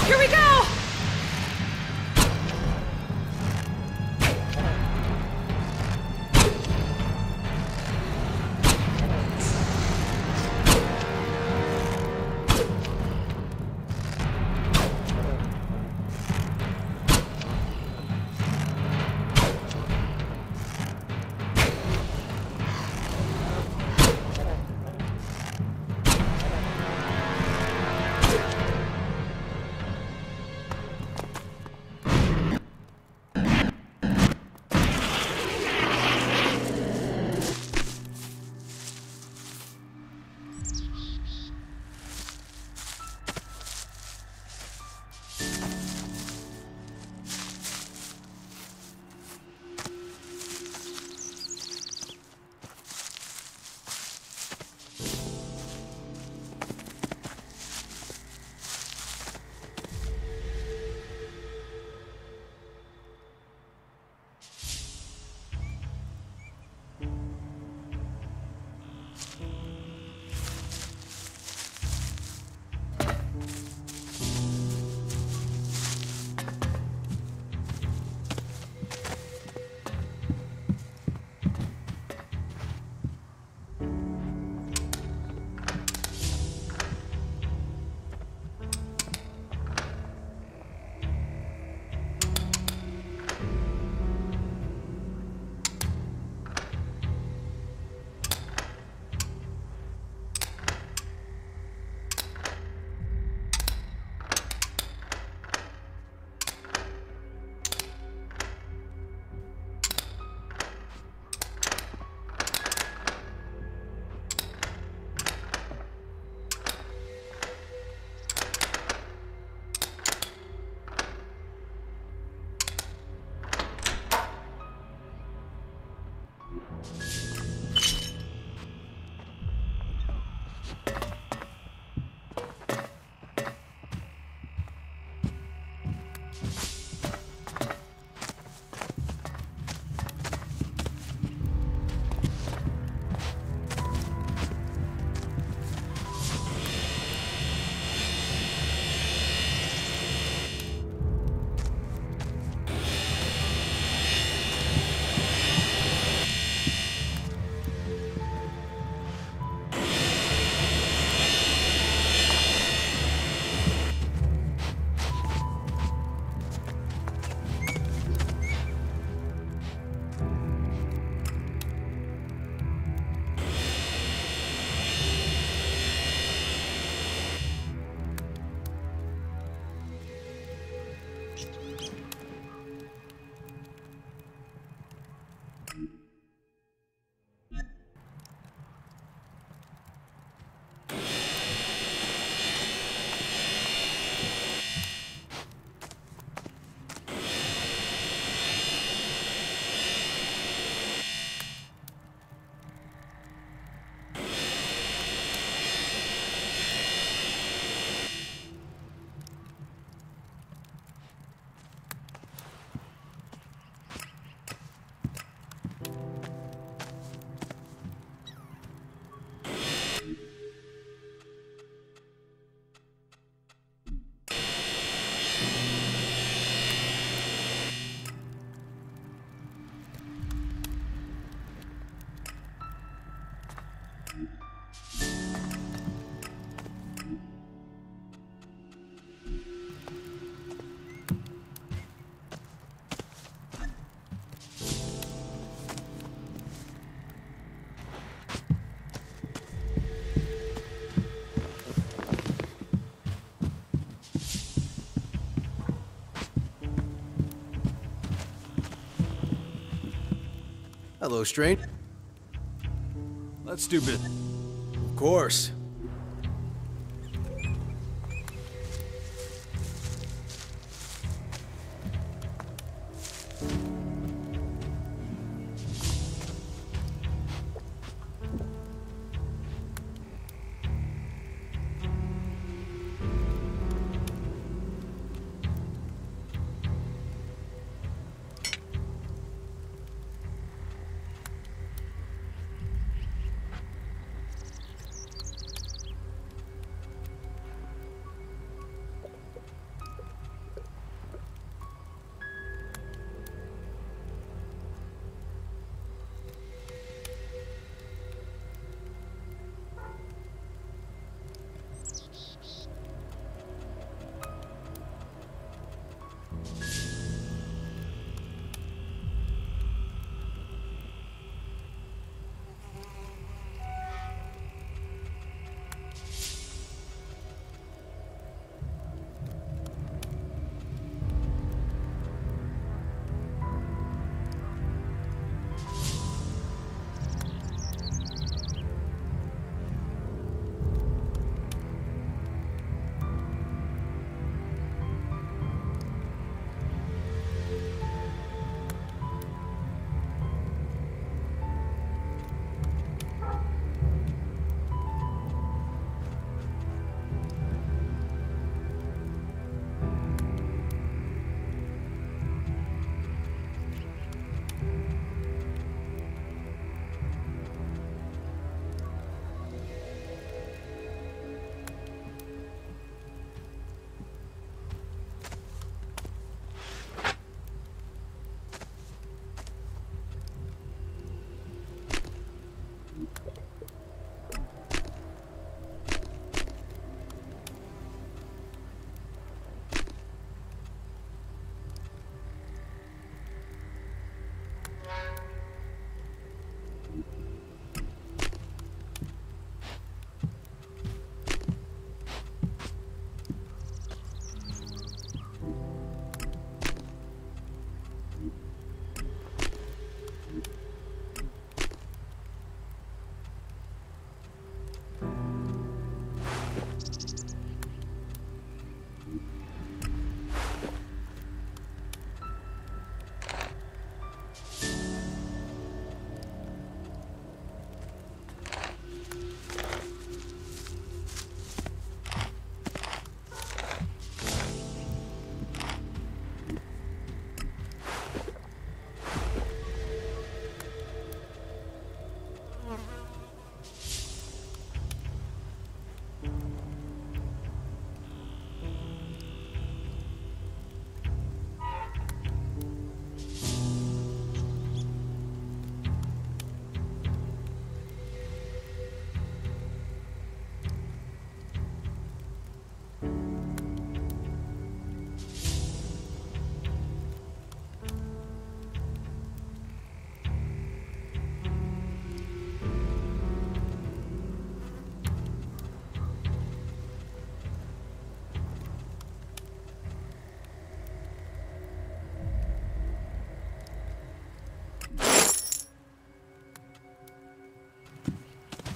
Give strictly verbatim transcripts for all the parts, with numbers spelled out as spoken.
Here we go! Hello, stranger. Let's do business. Of course.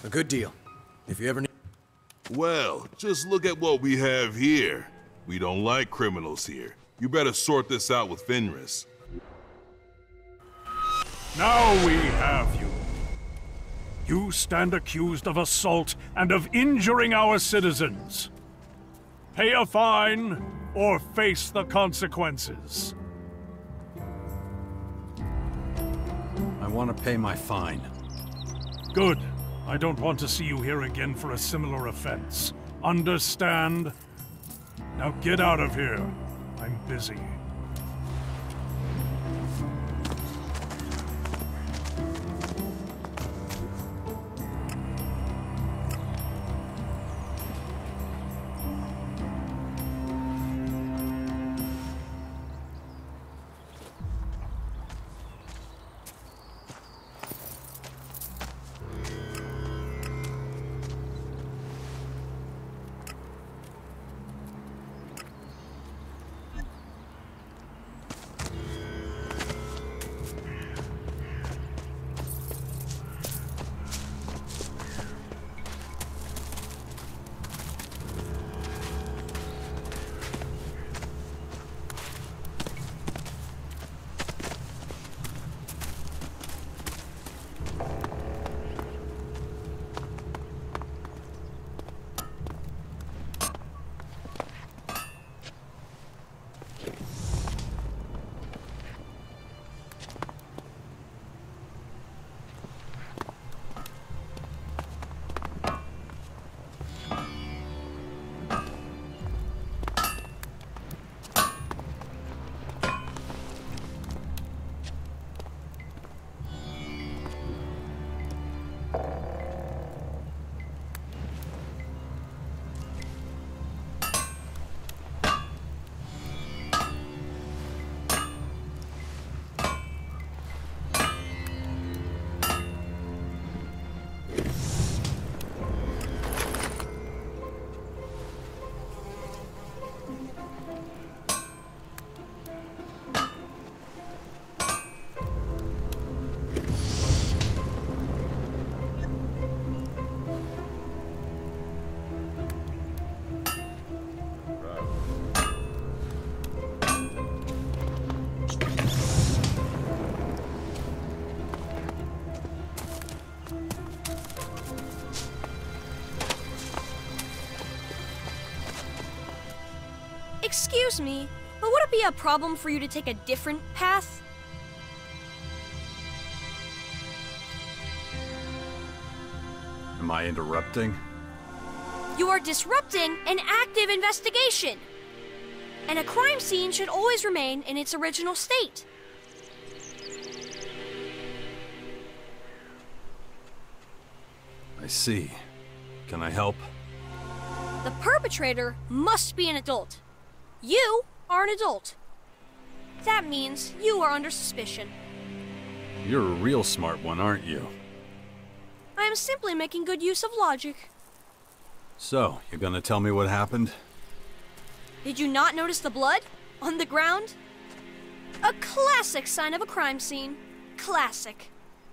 A good deal. If you ever need... Well, just look at what we have here. We don't like criminals here. You better sort this out with Fenris. Now we have you. You stand accused of assault and of injuring our citizens. Pay a fine or face the consequences. I want to pay my fine. Good. I don't want to see you here again for a similar offense. Understand? Now get out of here. I'm busy. Excuse me, but would it be a problem for you to take a different path? Am I interrupting? You are disrupting an active investigation. And a crime scene should always remain in its original state. I see. Can I help? The perpetrator must be an adult. You are an adult. That means you are under suspicion. You're a real smart one, aren't you? I am simply making good use of logic. So, you're gonna tell me what happened? Did you not notice the blood on the ground? A classic sign of a crime scene. Classic.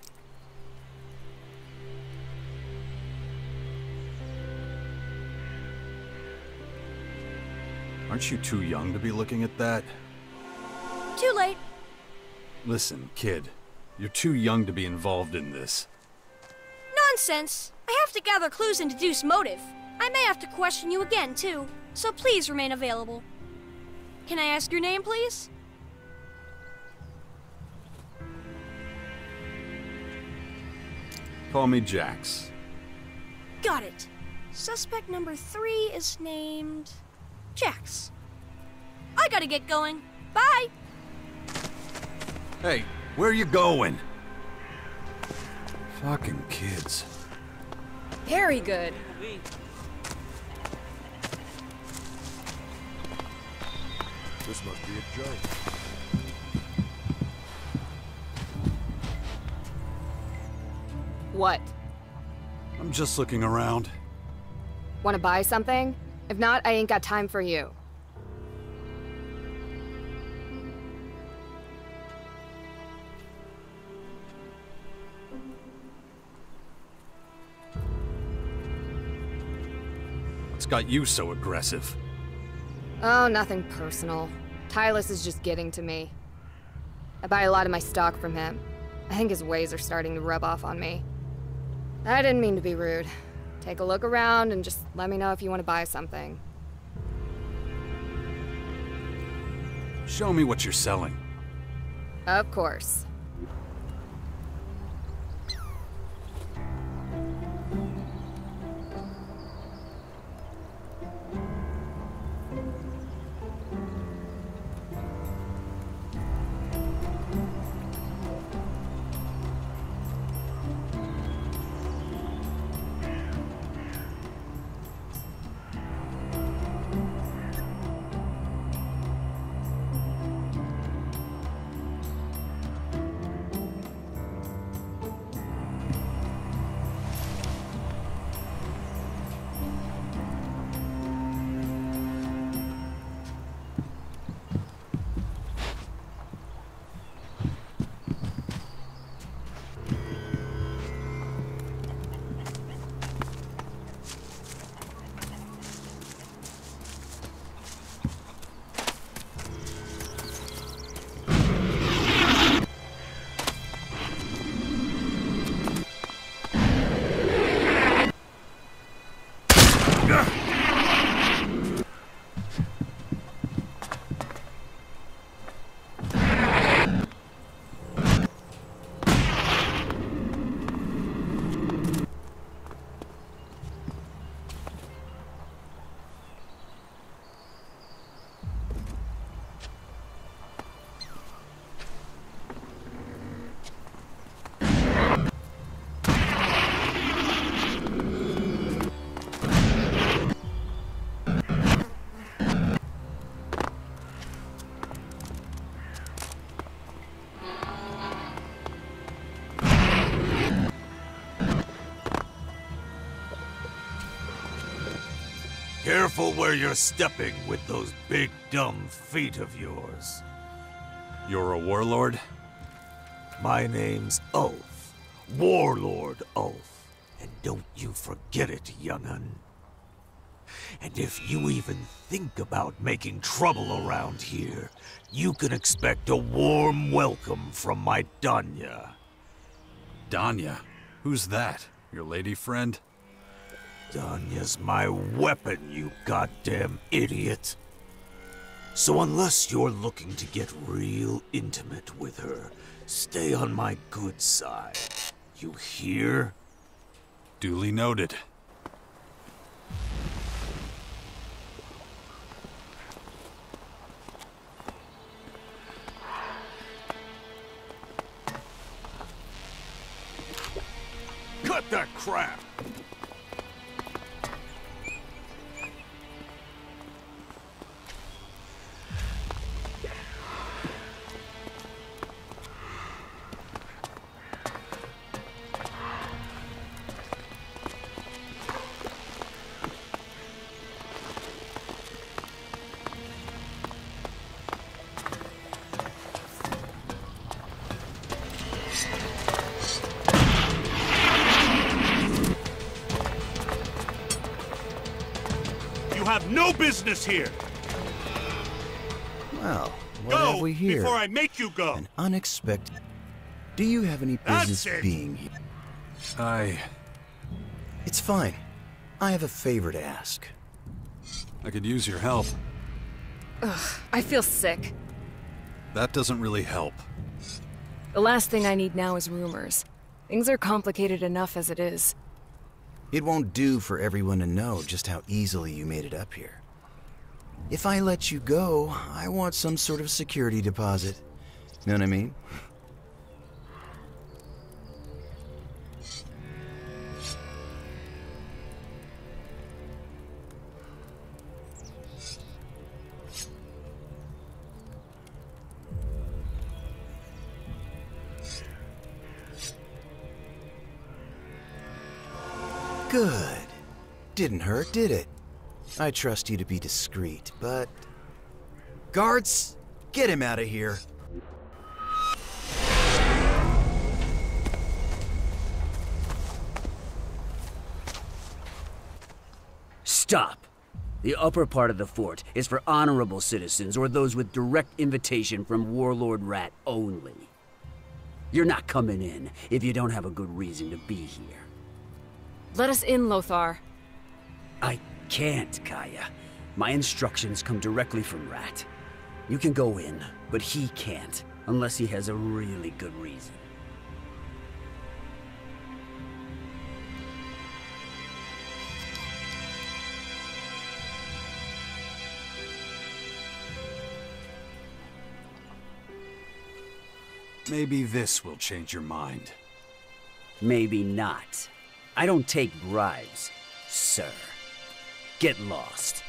Aren't you too young to be looking at that? Too late. Listen, kid. You're too young to be involved in this. Nonsense. I have to gather clues and deduce motive. I may have to question you again, too. So please remain available. Can I ask your name, please? Call me Jax. Got it. Suspect number three is named... Jax. I gotta get going. Bye! Hey, where are you going? Fucking kids. Very good. This must be a joke. What? I'm just looking around. Want to buy something? If not, I ain't got time for you. What's got you so aggressive? Oh, nothing personal. Tylus is just getting to me. I buy a lot of my stock from him. I think his ways are starting to rub off on me. I didn't mean to be rude. Take a look around and just let me know if you want to buy something. Show me what you're selling. Of course. Careful where you're stepping with those big dumb feet of yours. You're a warlord? My name's Ulf. Warlord Ulf. And don't you forget it, young'un. And if you even think about making trouble around here, you can expect a warm welcome from my Danya. Danya? Who's that? Your lady friend? Danya's my weapon, you goddamn idiot. So unless you're looking to get real intimate with her, stay on my good side. You hear? Duly noted. Cut that crap! You have no business here! Well, what Go have we here? before I make you go! An unexpected... Do you have any That's business it. being here? I... It's fine. I have a favor to ask. I could use your help. Ugh, I feel sick. That doesn't really help. The last thing I need now is rumors. Things are complicated enough as it is. It won't do for everyone to know just how easily you made it up here. If I let you go, I want some sort of security deposit. Know what I mean? Good. Didn't hurt, did it? I trust you to be discreet, but... Guards, get him out of here. Stop. The upper part of the fort is for honorable citizens or those with direct invitation from Warlord Rat only. You're not coming in if you don't have a good reason to be here. Let us in, Lothar. I can't, Kaya. My instructions come directly from Rat. You can go in, but he can't, unless he has a really good reason. Maybe this will change your mind. Maybe not. I don't take bribes, sir. Get lost.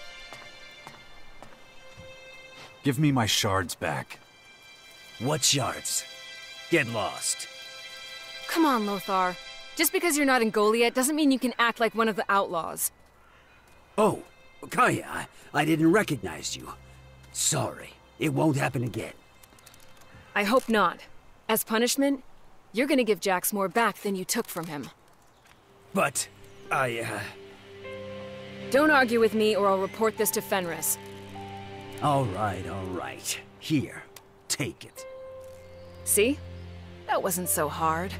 Give me my shards back. What shards? Get lost. Come on, Lothar. Just because you're not in Goliath doesn't mean you can act like one of the outlaws. Oh, Kaya, I, I didn't recognize you. Sorry. It won't happen again. I hope not. As punishment, you're gonna give Jax more back than you took from him. But, I, uh... Don't argue with me or I'll report this to Fenris. All right, all right. Here, take it. See? That wasn't so hard.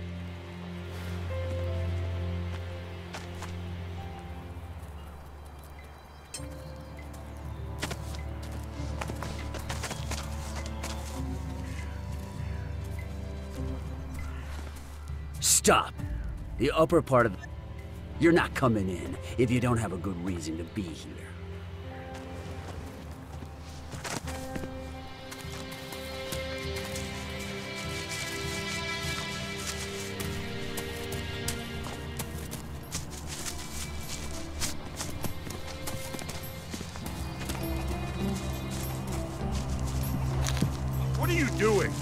Stop! The upper part of the... You're not coming in if you don't have a good reason to be here. What are you doing?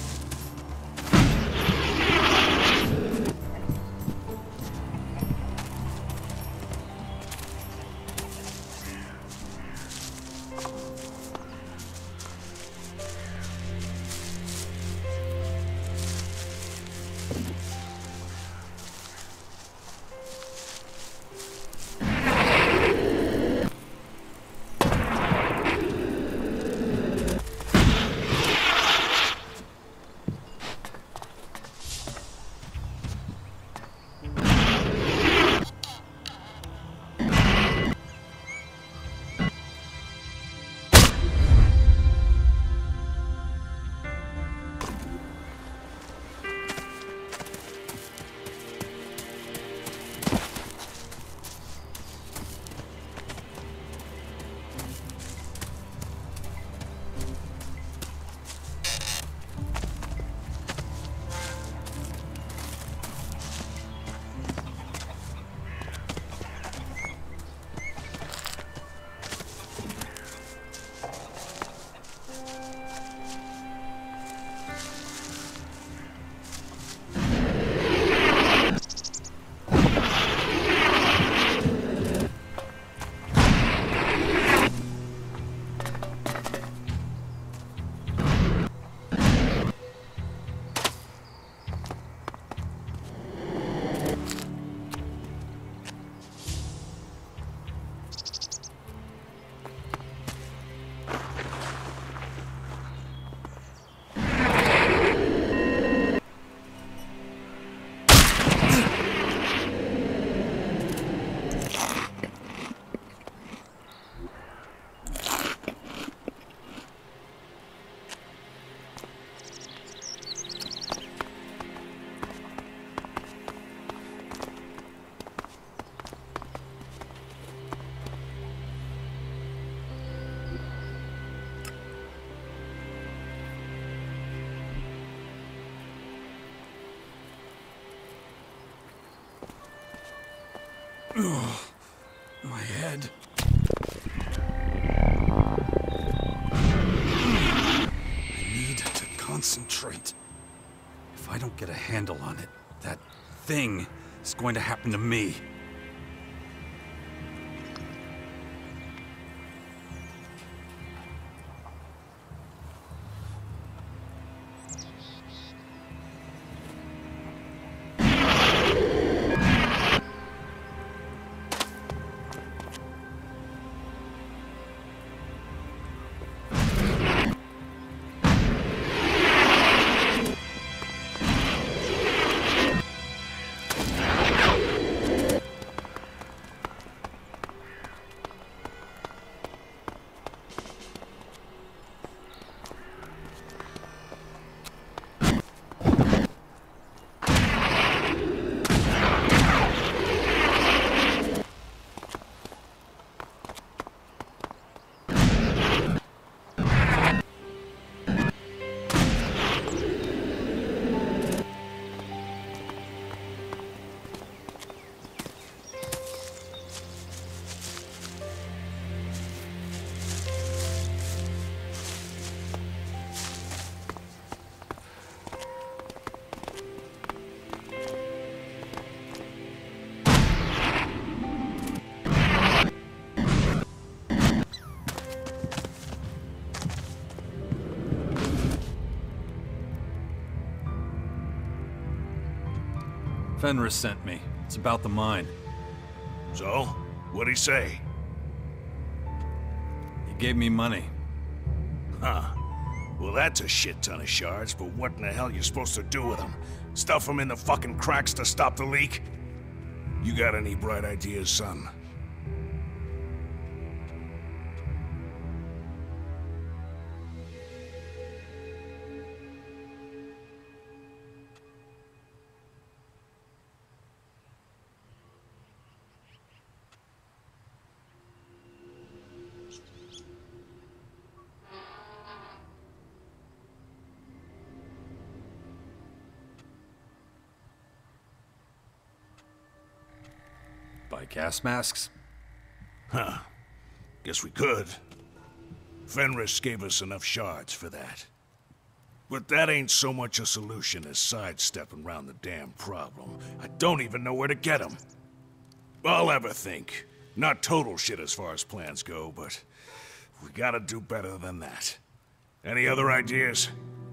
Ugh, my head. I need to concentrate. If I don't get a handle on it, that thing is going to happen to me. Fenris sent me. It's about the mine. So? What'd he say? He gave me money. Huh. Well, that's a shit ton of shards, but what in the hell you supposed to do with them? Stuff them in the fucking cracks to stop the leak? You got any bright ideas, son? Buy gas masks? Huh. Guess we could. Fenris gave us enough shards for that. But that ain't so much a solution as sidestepping around the damn problem. I don't even know where to get them. I'll have a think. Not total shit as far as plans go, but we gotta do better than that. Any other ideas?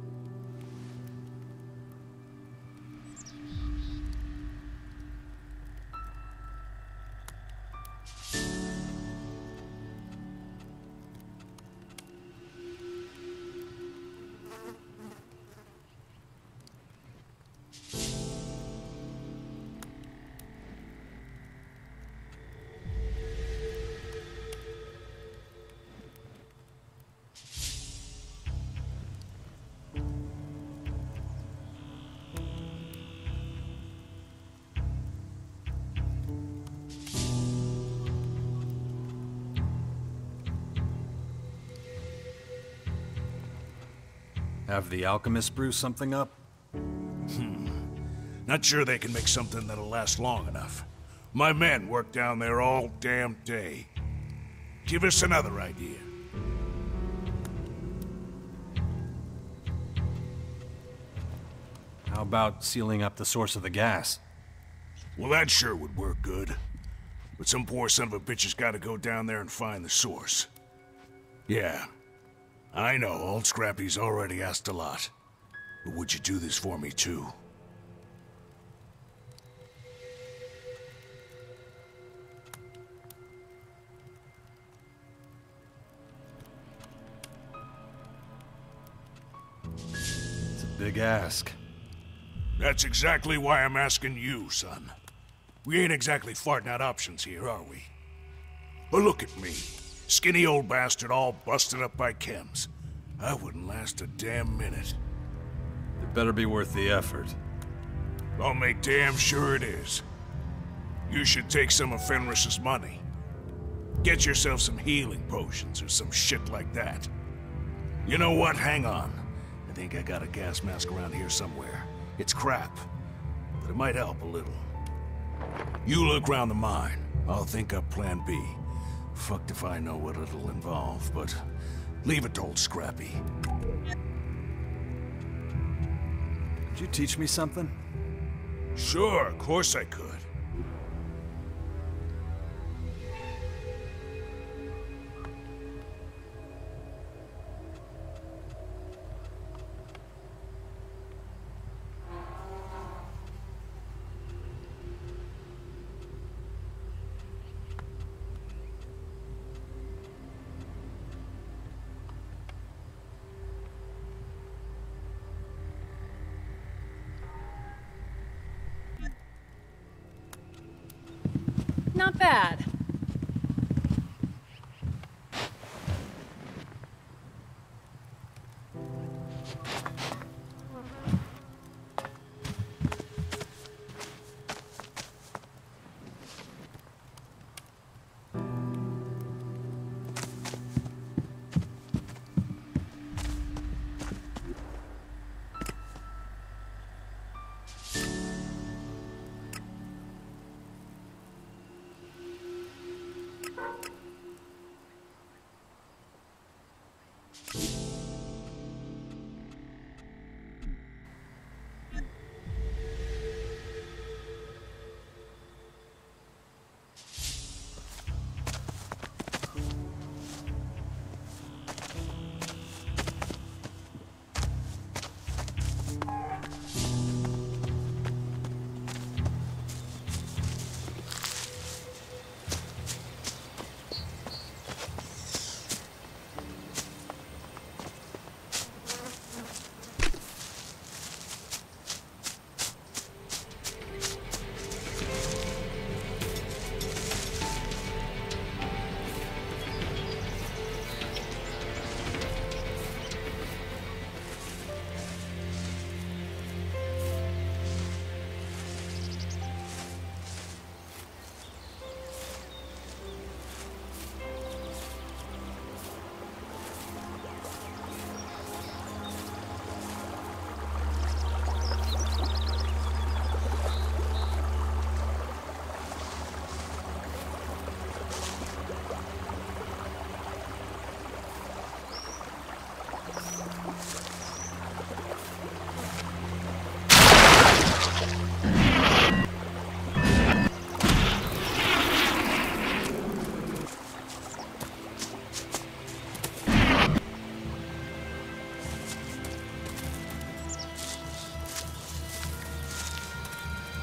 Have the alchemists brew something up? Hmm. Not sure they can make something that'll last long enough. My men work down there all damn day. Give us another idea. How about sealing up the source of the gas? Well, that sure would work good. But some poor son of a bitch has got to go down there and find the source. Yeah. I know, old Scrappy's already asked a lot. But would you do this for me, too? It's a big ask. That's exactly why I'm asking you, son. We ain't exactly farting out options here, are we? But look at me. Skinny old bastard all busted up by chems. I wouldn't last a damn minute. It better be worth the effort. I'll make damn sure it is. You should take some of Fenris's money. Get yourself some healing potions or some shit like that. You know what? Hang on. I think I got a gas mask around here somewhere. It's crap, but it might help a little. You look around the mine. I'll think up plan B. Fucked if I know what it'll involve, but leave it to old Scrappy. Could you teach me something? Sure, of course I could. Not bad.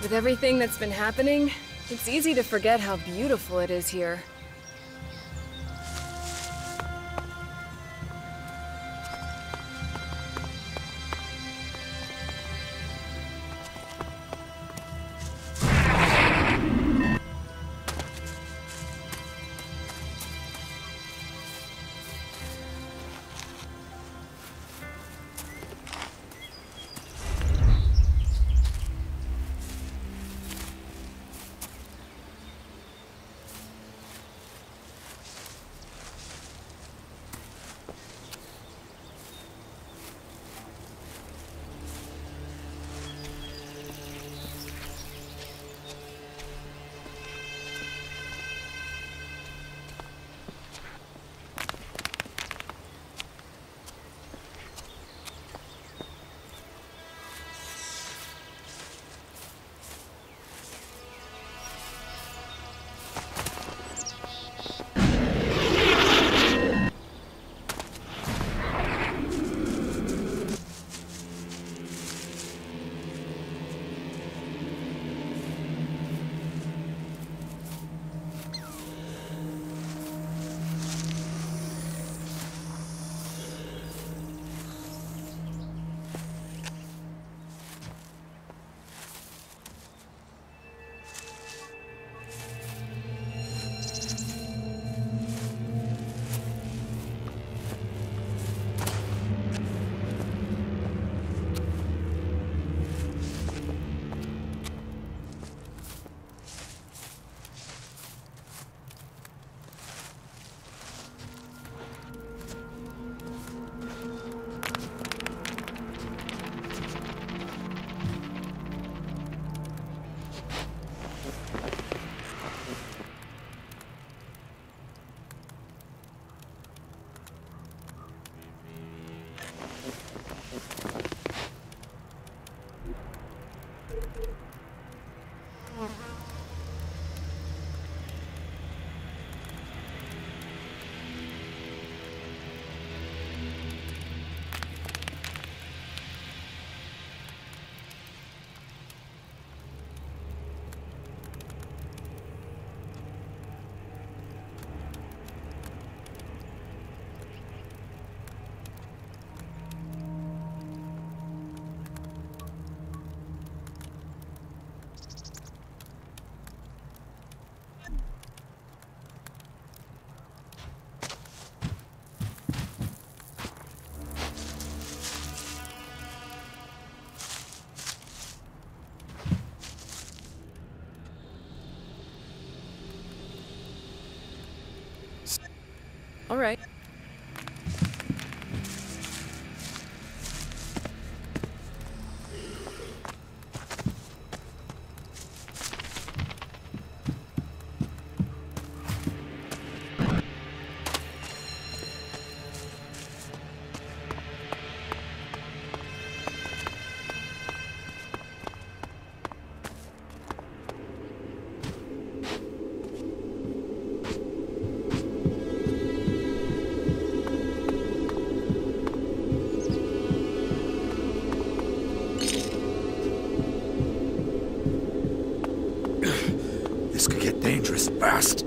With everything that's been happening, it's easy to forget how beautiful it is here. All right. This could get dangerous fast.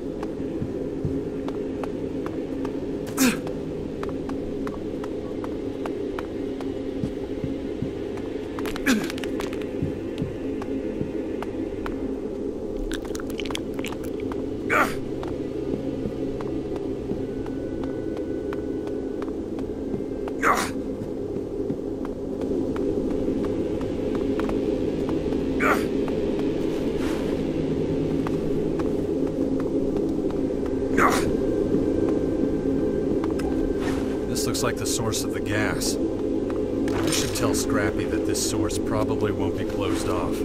Looks like the source of the gas. I should tell Scrappy that this source probably won't be closed off.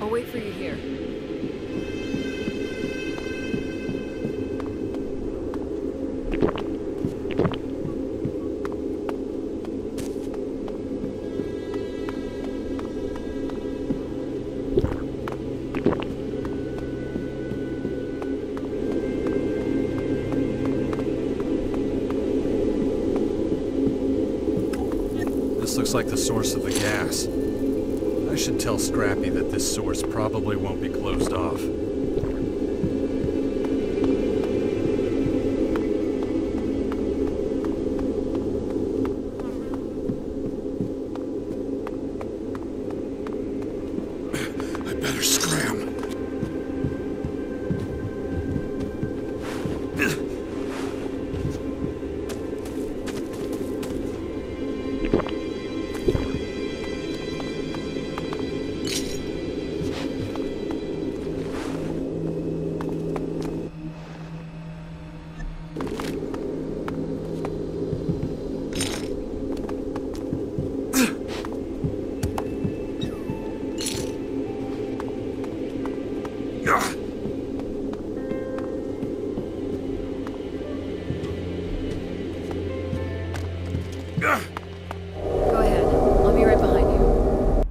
I'll wait for you here. This looks like the source of the gas. I should tell Scrappy that this source probably won't be closed off. I better scram. Go ahead. I'll be right behind you.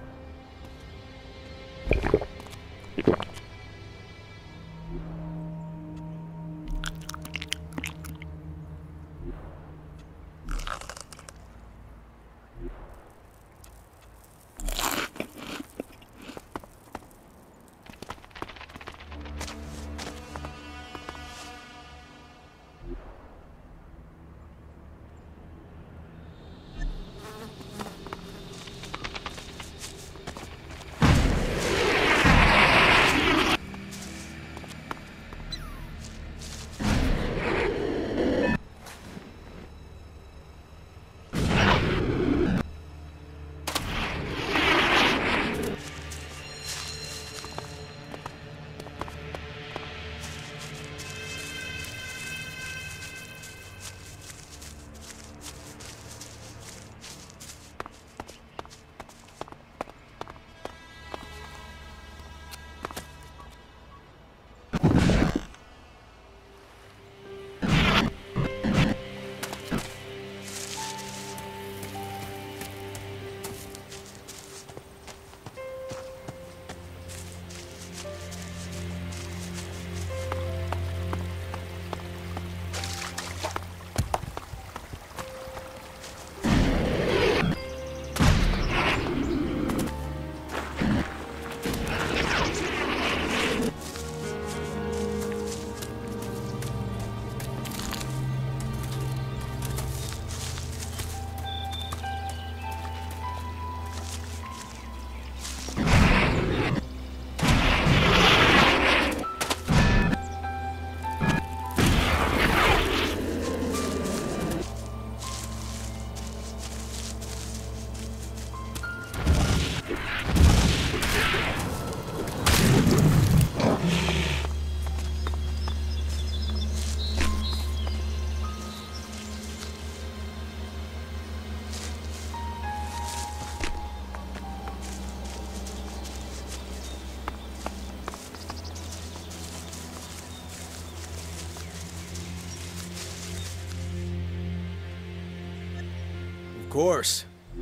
Of course.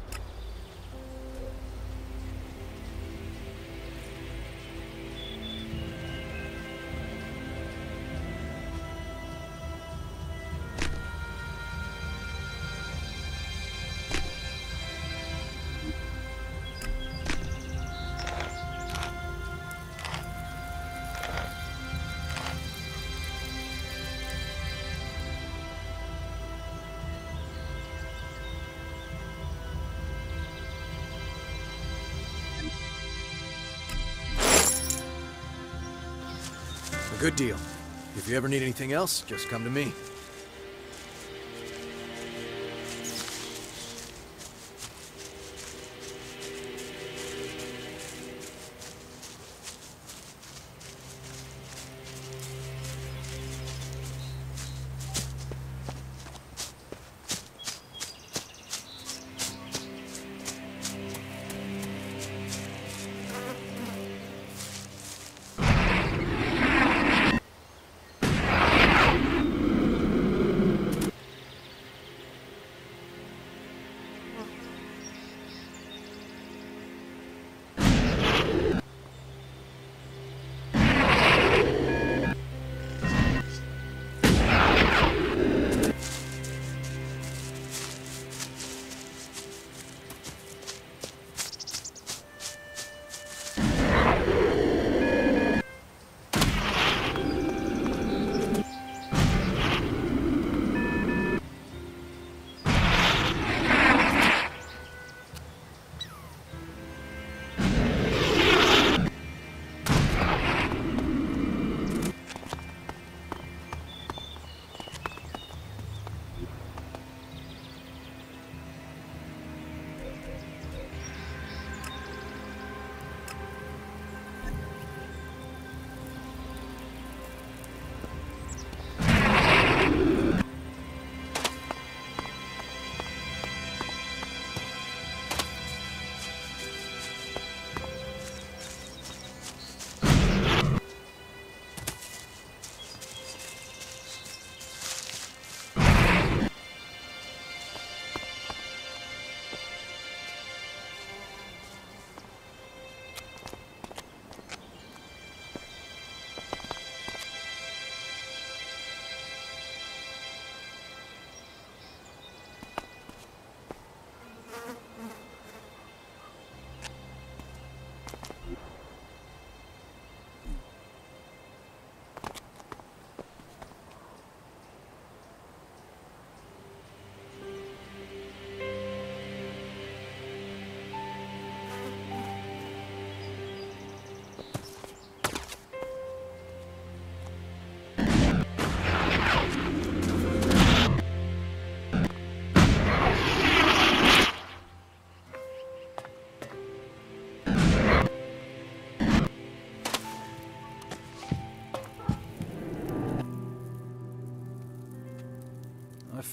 A good deal. If you ever need anything else, just come to me.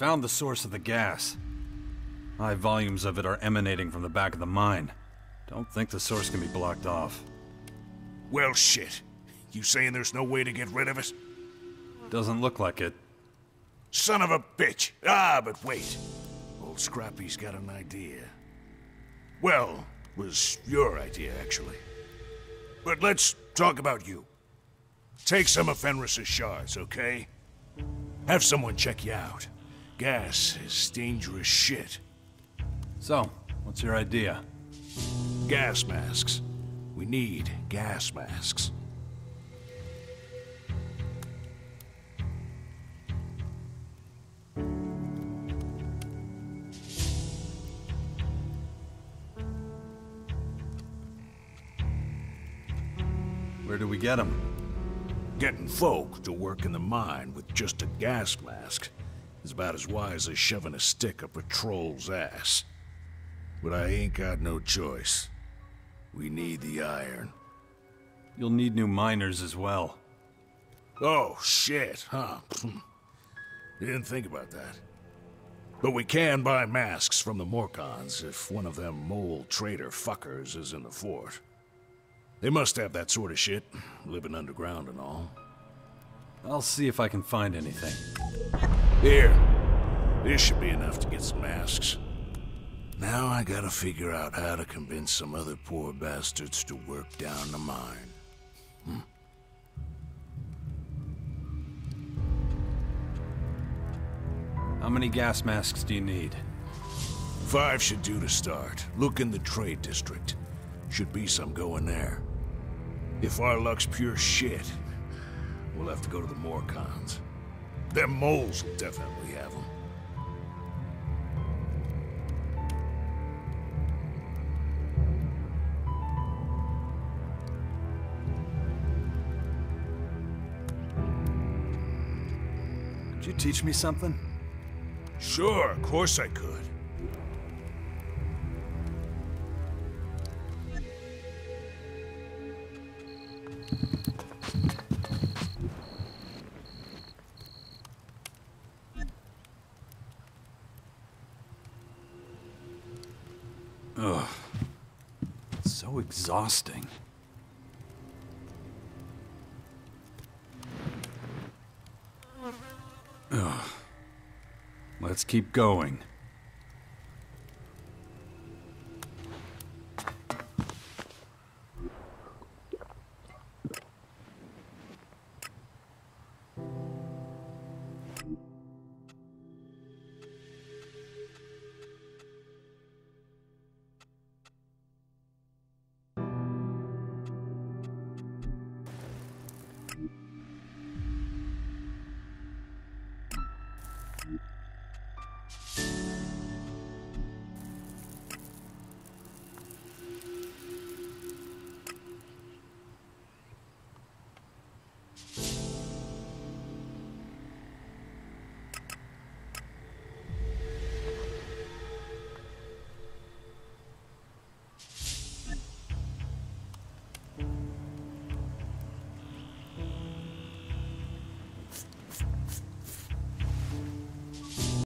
found the source of the gas. High volumes of it are emanating from the back of the mine. Don't think the source can be blocked off. Well, shit. You saying there's no way to get rid of it? Doesn't look like it. Son of a bitch! Ah, but wait. Old Scrappy's got an idea. Well, was your idea, actually. But let's talk about you. Take some of Fenris's shards, okay? Have someone check you out. Gas is dangerous shit. So, what's your idea? Gas masks. We need gas masks. Where do we get them? Getting folk to work in the mine with just a gas mask is about as wise as shoving a stick up a troll's ass. But I ain't got no choice. We need the iron. You'll need new miners as well. Oh, shit, huh? Didn't think about that. But we can buy masks from the Morcons if one of them mole trader fuckers is in the fort. They must have that sort of shit, living underground and all. I'll see if I can find anything. Here. This should be enough to get some masks. Now I gotta figure out how to convince some other poor bastards to work down the mine. Hmm. How many gas masks do you need? Five should do to start. Look in the trade district. Should be some going there. If our luck's pure shit, we'll have to go to the Morcons. Them moles will definitely have them. Could you teach me something? Sure, of course I could. Ugh. It's so exhausting. Ugh. Let's keep going.